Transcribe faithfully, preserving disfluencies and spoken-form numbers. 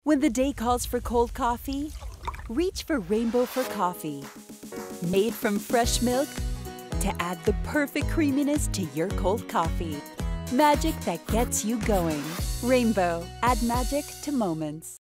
When the day calls for cold coffee, reach for Rainbow for Coffee. Made from fresh milk to add the perfect creaminess to your cold coffee. Magic that gets you going. Rainbow. Add magic to moments.